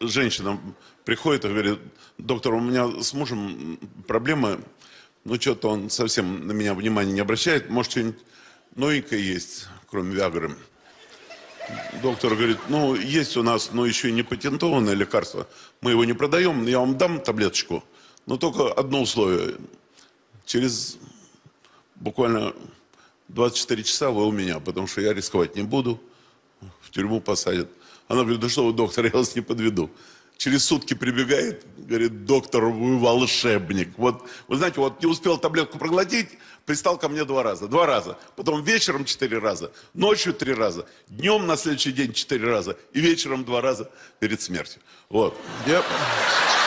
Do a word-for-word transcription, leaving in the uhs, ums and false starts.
женщина приходит и говорит: доктор, у меня с мужем проблемы, ну что-то он совсем на меня внимания не обращает, может что-нибудь новенькое есть, кроме Виагры. Доктор говорит: ну есть у нас, но еще и не патентованное лекарство, мы его не продаем, я вам дам таблеточку, но только одно условие: через буквально двадцать четыре часа вы у меня, потому что я рисковать не буду, в тюрьму посадят. Она говорит: да что вы, доктор, я вас не подведу. Через сутки прибегает, говорит: доктор, вы волшебник. Вот, вы знаете, вот не успел таблетку проглотить, пристал ко мне два раза. Два раза. Потом вечером четыре раза, ночью три раза, днем на следующий день четыре раза и вечером два раза перед смертью. Вот. Я...